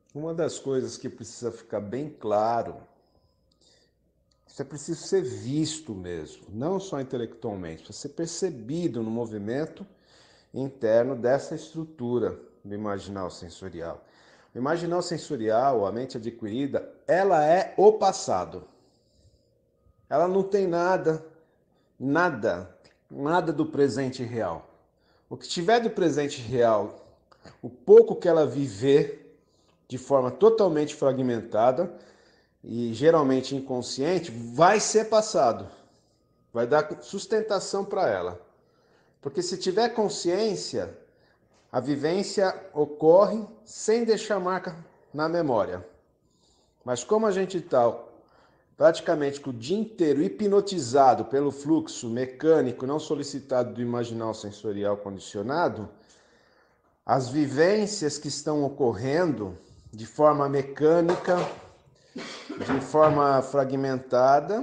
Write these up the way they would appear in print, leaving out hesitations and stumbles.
Uma das coisas que precisa ficar bem claro, isso é preciso ser visto mesmo, não só intelectualmente, precisa ser percebido no movimento interno dessa estrutura do imaginal sensorial. O imaginal sensorial, a mente adquirida, ela é o passado. Ela não tem nada do presente real. O que tiver do presente real, o pouco que ela viver de forma totalmente fragmentada e geralmente inconsciente, vai ser passado. Vai dar sustentação para ela. Porque se tiver consciência, a vivência ocorre sem deixar marca na memória. Mas como a gente está praticamente o dia inteiro hipnotizado pelo fluxo mecânico não solicitado do imaginal sensorial condicionado, as vivências que estão ocorrendo de forma mecânica, de forma fragmentada,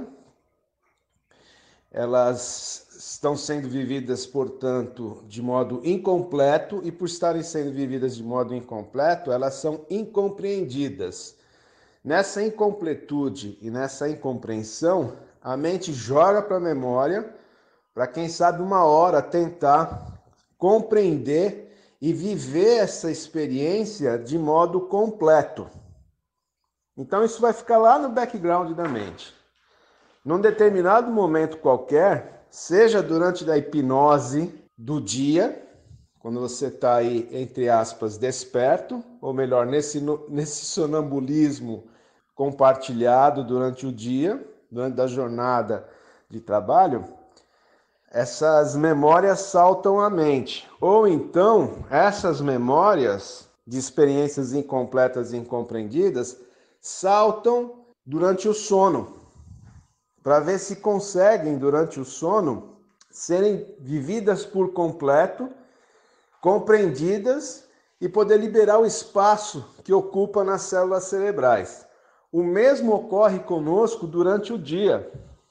elas estão sendo vividas, portanto, de modo incompleto, e por estarem sendo vividas de modo incompleto, elas são incompreendidas. Nessa incompletude e nessa incompreensão, a mente joga para a memória, para quem sabe uma hora tentar compreender e viver essa experiência de modo completo. Então isso vai ficar lá no background da mente. Num determinado momento qualquer, seja durante a hipnose do dia, quando você está aí, entre aspas, desperto, ou melhor, nesse sonambulismo compartilhado durante o dia, durante a jornada de trabalho, essas memórias saltam à mente. Ou então, essas memórias de experiências incompletas e incompreendidas saltam durante o sono, para ver se conseguem, durante o sono, serem vividas por completo, compreendidas e poder liberar o espaço que ocupa nas células cerebrais. O mesmo ocorre conosco durante o dia.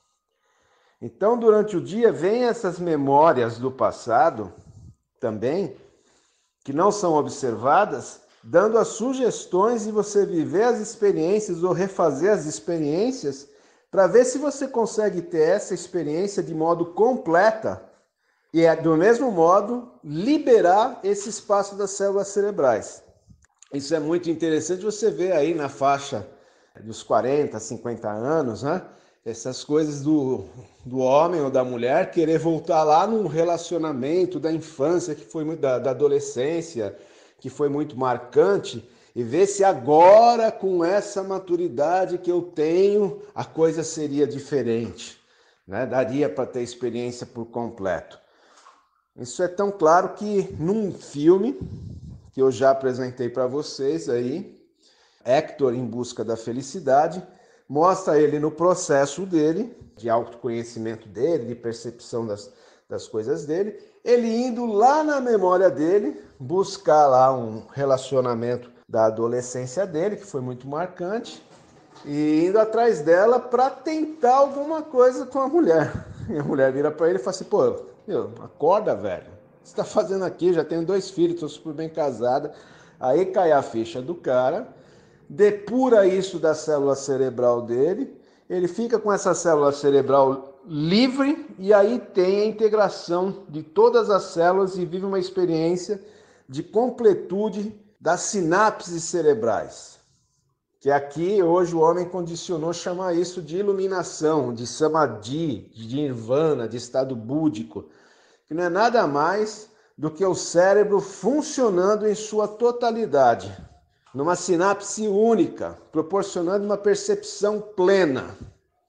Então, durante o dia, vêm essas memórias do passado também, que não são observadas, dando as sugestões de você viver as experiências ou refazer as experiências para ver se você consegue ter essa experiência de modo completa e, do mesmo modo, liberar esse espaço das células cerebrais. Isso é muito interessante você ver aí na faixa dos 40, 50 anos, né? Essas coisas do homem ou da mulher querer voltar lá num relacionamento da infância, que foi muito, da adolescência, que foi muito marcante, e ver se agora, com essa maturidade que eu tenho, a coisa seria diferente, né? Daria para ter experiência por completo. Isso é tão claro que num filme que eu já apresentei para vocês aí, Hector em Busca da Felicidade, mostra ele no processo dele, de autoconhecimento dele, de percepção das coisas dele, ele indo lá na memória dele, buscar lá um relacionamento da adolescência dele, que foi muito marcante, e indo atrás dela para tentar alguma coisa com a mulher. E a mulher vira para ele e fala assim, pô, meu, acorda, velho. O que você está fazendo aqui? Já tenho 2 filhos, estou super bem casada. Aí cai a ficha do cara, depura isso da célula cerebral dele, ele fica com essa célula cerebral livre e aí tem a integração de todas as células e vive uma experiência de completude das sinapses cerebrais. Que aqui hoje o homem condicionou chamar isso de iluminação, de samadhi, de nirvana, de estado búdico, que não é nada mais do que o cérebro funcionando em sua totalidade, numa sinapse única, proporcionando uma percepção plena,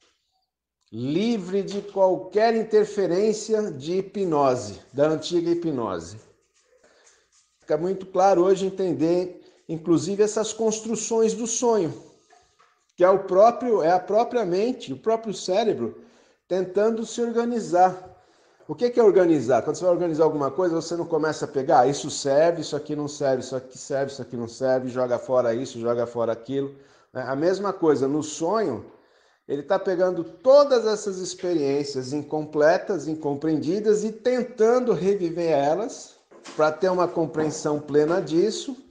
livre de qualquer interferência de hipnose, da antiga hipnose. Fica muito claro hoje entender, inclusive, essas construções do sonho, que é a própria mente, o próprio cérebro, tentando se organizar. O que é organizar? Quando você vai organizar alguma coisa, você não começa a pegar, isso serve, isso aqui não serve, isso aqui serve, isso aqui não serve, joga fora isso, joga fora aquilo. A mesma coisa, no sonho, ele está pegando todas essas experiências incompletas, incompreendidas e tentando reviver elas para ter uma compreensão plena disso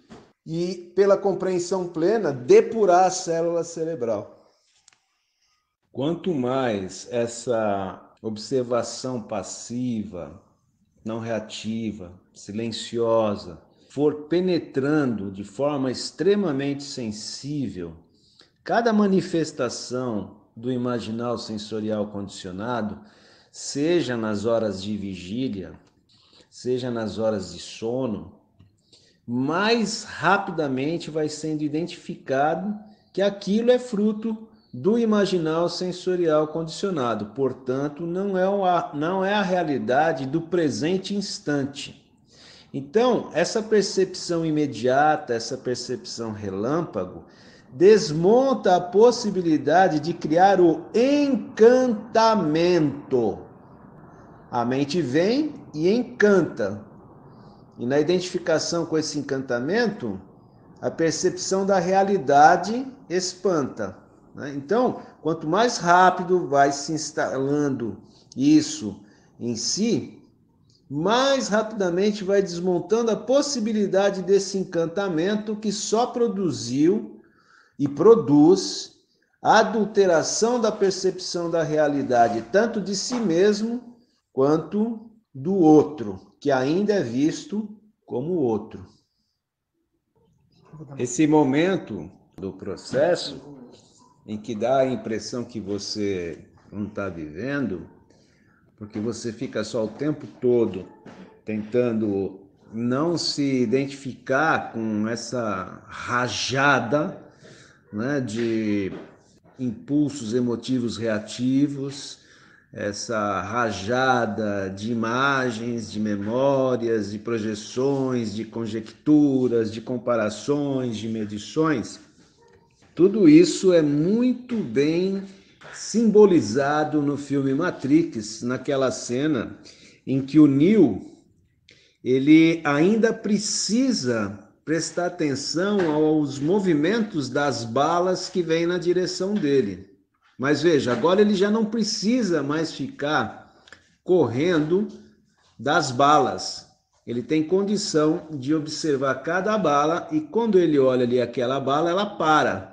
e, pela compreensão plena, depurar a célula cerebral. Quanto mais essa observação passiva, não reativa, silenciosa, for penetrando de forma extremamente sensível cada manifestação do imaginal sensorial condicionado, seja nas horas de vigília, seja nas horas de sono, mais rapidamente vai sendo identificado que aquilo é fruto do imaginal sensorial condicionado. Portanto, não é a realidade do presente instante. Então, essa percepção imediata, essa percepção relâmpago, desmonta a possibilidade de criar o encantamento. A mente vem e encanta. E na identificação com esse encantamento, a percepção da realidade espanta. Então, quanto mais rápido vai se instalando isso em si, mais rapidamente vai desmontando a possibilidade desse encantamento que só produziu e produz a adulteração da percepção da realidade, tanto de si mesmo quanto do outro, que ainda é visto como outro. Esse momento do processo, em que dá a impressão que você não está vivendo, porque você fica só o tempo todo tentando não se identificar com essa rajada, né, de impulsos emotivos reativos, essa rajada de imagens, de memórias, de projeções, de conjecturas, de comparações, de medições. Tudo isso é muito bem simbolizado no filme Matrix, naquela cena em que o Neo ele ainda precisa prestar atenção aos movimentos das balas que vêm na direção dele. Mas veja, agora ele já não precisa mais ficar correndo das balas. Ele tem condição de observar cada bala e quando ele olha ali aquela bala, ela para.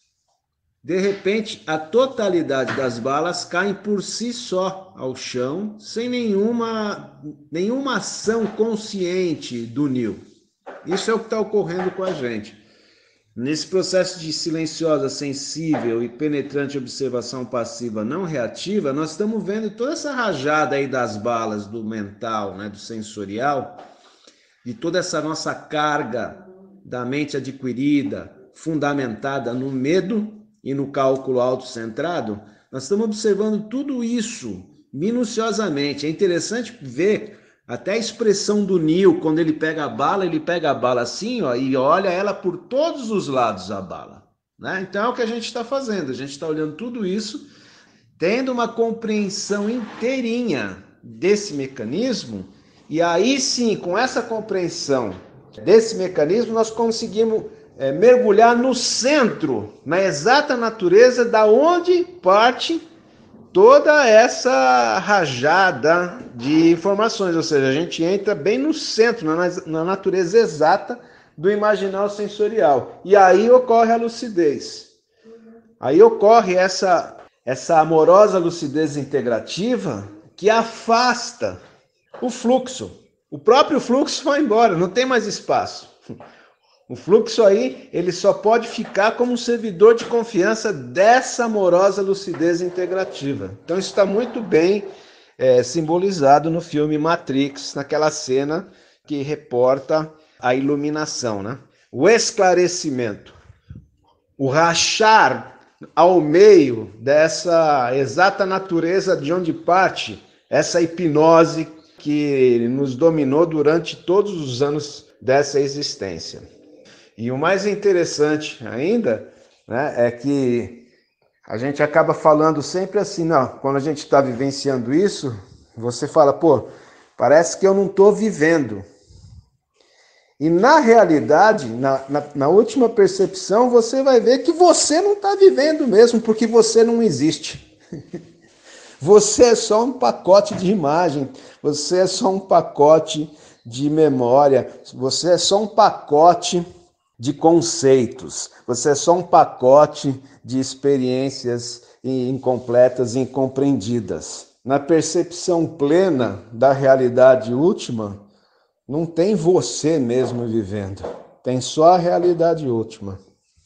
De repente, a totalidade das balas caem por si só ao chão, sem nenhuma ação consciente do Neo. Isso é o que está ocorrendo com a gente. Nesse processo de silenciosa, sensível e penetrante observação passiva não reativa, nós estamos vendo toda essa rajada aí das balas do mental, né, do sensorial, de toda essa nossa carga da mente adquirida, fundamentada no medo e no cálculo autocentrado, nós estamos observando tudo isso minuciosamente. É interessante ver até a expressão do Neo, quando ele pega a bala assim, ó, e olha ela por todos os lados, a bala. Né? Então é o que a gente está fazendo, a gente está olhando tudo isso, tendo uma compreensão inteirinha desse mecanismo, e aí sim, com essa compreensão desse mecanismo, nós conseguimos mergulhar no centro, na exata natureza da onde parte toda essa rajada de informações, ou seja, a gente entra bem no centro, na natureza exata do imaginal sensorial. E aí ocorre a lucidez. Aí ocorre essa amorosa lucidez integrativa que afasta o fluxo. O próprio fluxo vai embora, não tem mais espaço. O fluxo aí, ele só pode ficar como um servidor de confiança dessa amorosa lucidez integrativa. Então isso está muito bem simbolizado no filme Matrix, naquela cena que reporta a iluminação, né? O esclarecimento, o rachar ao meio dessa exata natureza de onde parte essa hipnose que nos dominou durante todos os anos dessa existência. E o mais interessante ainda, né, é que a gente acaba falando sempre assim, não, quando a gente está vivenciando isso, você fala, pô, parece que eu não estou vivendo. E na realidade, na última percepção, você vai ver que você não está vivendo mesmo, porque você não existe. Você é só um pacote de imagem, você é só um pacote de memória, você é só um pacote de conceitos. Você é só um pacote de experiências incompletas e incompreendidas. Na percepção plena da realidade última, não tem você mesmo vivendo. Tem só a realidade última.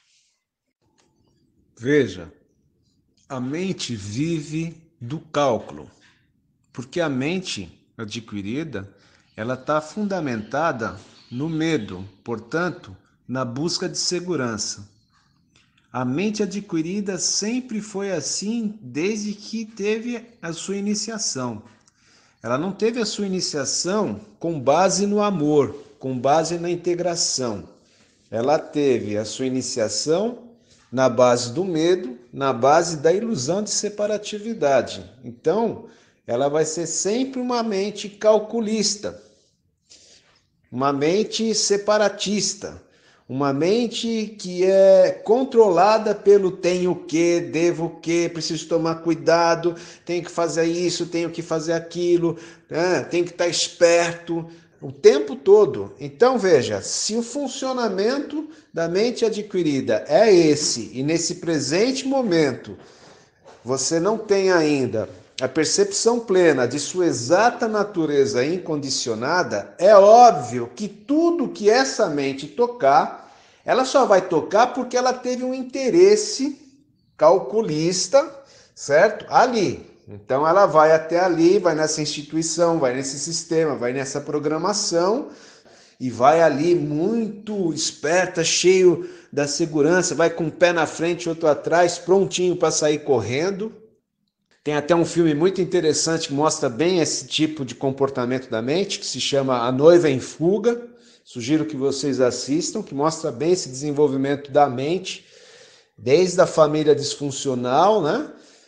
Veja, a mente vive do cálculo, porque a mente adquirida, ela está fundamentada no medo, portanto, na busca de segurança. A mente adquirida sempre foi assim desde que teve a sua iniciação. Ela não teve a sua iniciação com base no amor, com base na integração. Ela teve a sua iniciação na base do medo, na base da ilusão de separatividade. Então, ela vai ser sempre uma mente calculista, uma mente separatista, uma mente que é controlada pelo tenho que, devo que, preciso tomar cuidado, tenho que fazer isso, tenho que fazer aquilo, né? Tenho que estar esperto o tempo todo. Então veja, se o funcionamento da mente adquirida é esse, e nesse presente momento você não tem ainda a percepção plena de sua exata natureza incondicionada, é óbvio que tudo que essa mente tocar, ela só vai tocar porque ela teve um interesse calculista, certo? Ali. Então ela vai até ali, vai nessa instituição, vai nesse sistema, vai nessa programação e vai ali muito esperta, cheio da segurança, vai com um pé na frente e outro atrás, prontinho para sair correndo. Tem até um filme muito interessante que mostra bem esse tipo de comportamento da mente, que se chama A Noiva em Fuga. Sugiro que vocês assistam, que mostra bem esse desenvolvimento da mente, desde a família disfuncional, né?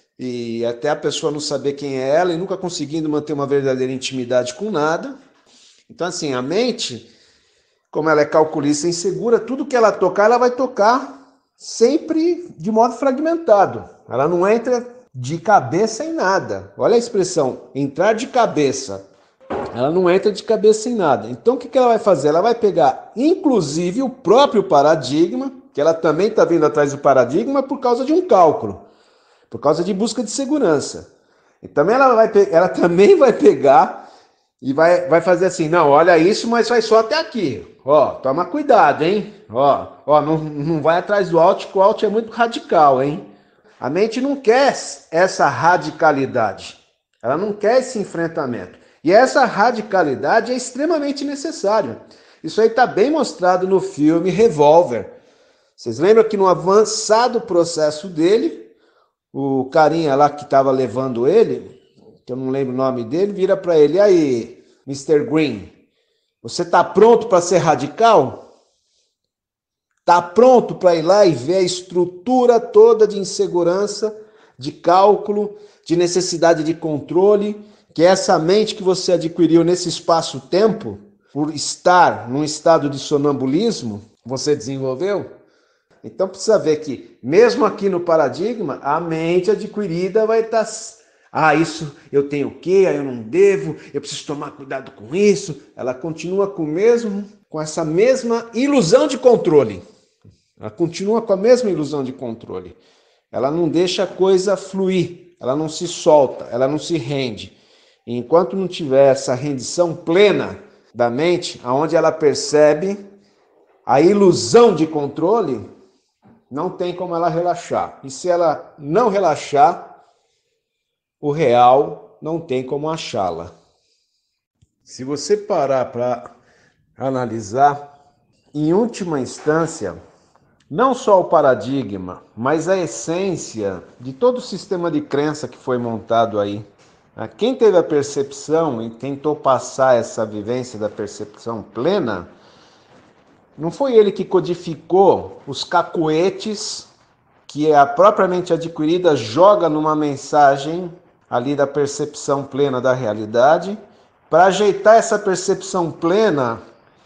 E até a pessoa não saber quem é ela e nunca conseguindo manter uma verdadeira intimidade com nada. Então, assim, a mente, como ela é calculista e insegura, tudo que ela tocar, ela vai tocar sempre de modo fragmentado. Ela não entra de cabeça em nada. Olha a expressão, entrar de cabeça. Ela não entra de cabeça em nada. Então, o que ela vai fazer? Ela vai pegar, inclusive, o próprio paradigma, que ela também está vindo atrás do paradigma por causa de um cálculo, por causa de busca de segurança. E também ela também vai pegar e vai fazer assim, não, olha isso, mas vai só até aqui. Ó, toma cuidado, hein? Ó, não vai atrás do alt, que o alt é muito radical, hein? A mente não quer essa radicalidade. Ela não quer esse enfrentamento. E essa radicalidade é extremamente necessária. Isso aí está bem mostrado no filme Revolver. Vocês lembram que no avançado processo dele, o carinha lá que estava levando ele, que eu não lembro o nome dele, vira para ele, e aí, Mr. Green, você está pronto para ser radical? Está pronto para ir lá e ver a estrutura toda de insegurança, de cálculo, de necessidade de controle, que é essa mente que você adquiriu nesse espaço-tempo, por estar num estado de sonambulismo, você desenvolveu? Então precisa ver que, mesmo aqui no paradigma, a mente adquirida vai estar... isso eu tenho o quê? Eu não devo, eu preciso tomar cuidado com isso. Ela continua com essa mesma ilusão de controle. Ela continua com a mesma ilusão de controle. Ela não deixa a coisa fluir, ela não se solta, ela não se rende. E enquanto não tiver essa rendição plena da mente, onde ela percebe a ilusão de controle, não tem como ela relaxar. E se ela não relaxar, o real não tem como achá-la. Se você parar para analisar, em última instância, não só o paradigma, mas a essência de todo o sistema de crença que foi montado aí. Quem teve a percepção e tentou passar essa vivência da percepção plena, não foi ele que codificou os cacuetes que a própria mente adquirida joga numa mensagem ali da percepção plena da realidade, para ajeitar essa percepção plena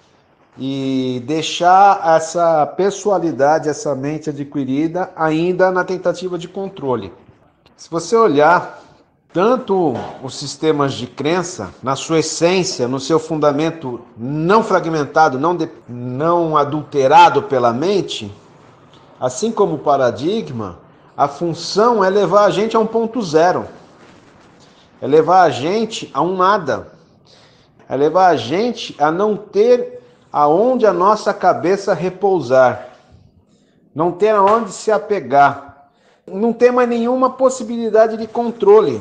e deixar essa pessoalidade, essa mente adquirida ainda na tentativa de controle. Se você olhar Tanto os sistemas de crença, na sua essência, no seu fundamento não fragmentado, não adulterado pela mente, assim como o paradigma, a função é levar a gente a um ponto zero, é levar a gente a um nada, é levar a gente a não ter aonde a nossa cabeça repousar, não ter aonde se apegar, não ter mais nenhuma possibilidade de controle.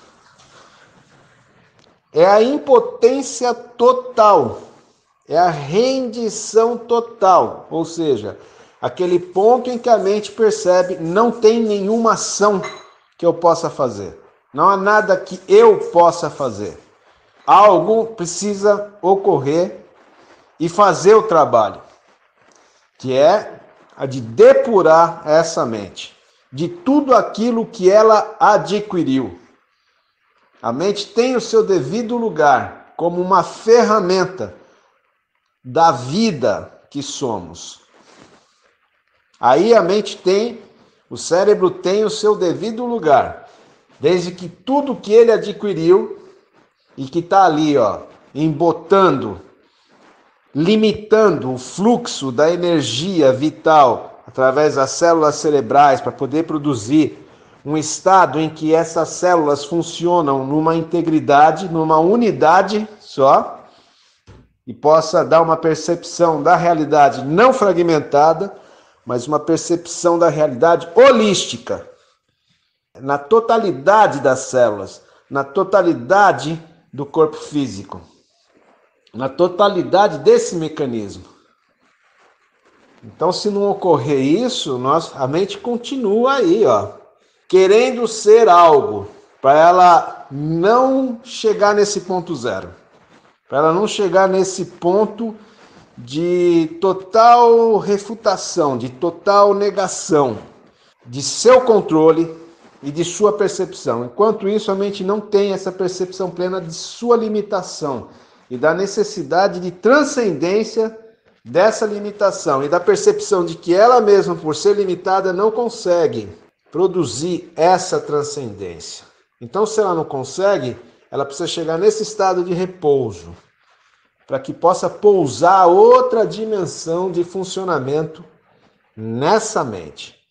É a impotência total, é a rendição total, ou seja, aquele ponto em que a mente percebe não tem nenhuma ação que eu possa fazer, não há nada que eu possa fazer. Algo precisa ocorrer e fazer o trabalho, que é a de depurar essa mente de tudo aquilo que ela adquiriu. A mente tem o seu devido lugar como uma ferramenta da vida que somos. Aí a mente tem, o cérebro tem o seu devido lugar, desde que tudo que ele adquiriu e que está ali, embotando, limitando o fluxo da energia vital através das células cerebrais para poder produzir um estado em que essas células funcionam numa integridade, numa unidade só, e possa dar uma percepção da realidade não fragmentada, mas uma percepção da realidade holística, na totalidade das células, na totalidade do corpo físico, na totalidade desse mecanismo. Então, se não ocorrer isso, a mente continua aí, querendo ser algo, para ela não chegar nesse ponto zero, para ela não chegar nesse ponto de total refutação, de total negação de seu controle e de sua percepção. Enquanto isso, a mente não tem essa percepção plena de sua limitação e da necessidade de transcendência dessa limitação e da percepção de que ela mesma, por ser limitada, não consegue produzir essa transcendência. Então, se ela não consegue, ela precisa chegar nesse estado de repouso, para que possa pousar outra dimensão de funcionamento nessa mente.